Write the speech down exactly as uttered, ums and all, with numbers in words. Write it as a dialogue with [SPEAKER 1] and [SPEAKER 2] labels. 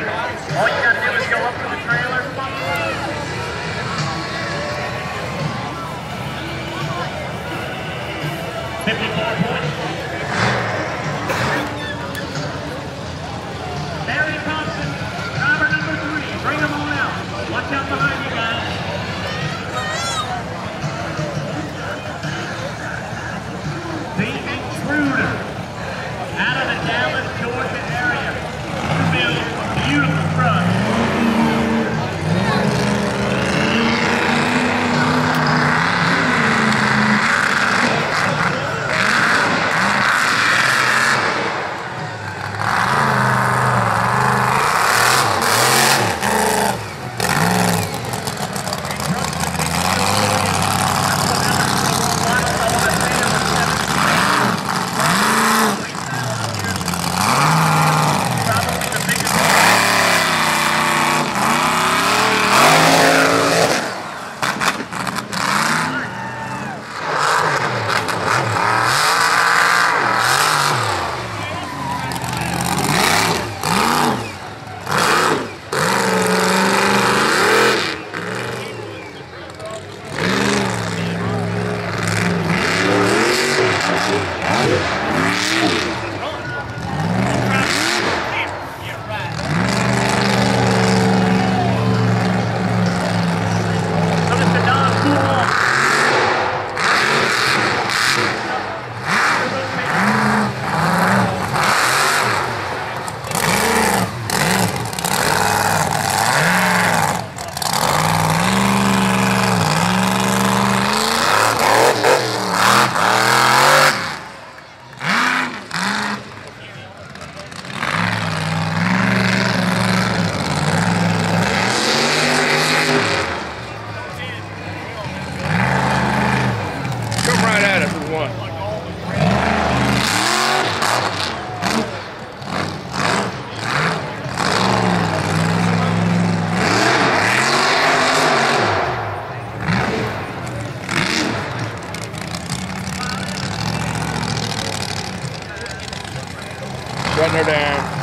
[SPEAKER 1] All you got to do is go up to the trailer. fifty-four points. Barry Thompson, driver number three. Bring them on out. Watch out behind you guys. The Intruder, out of the Dallas, Georgia area, to build a beautiful truck.
[SPEAKER 2] Shutting her down.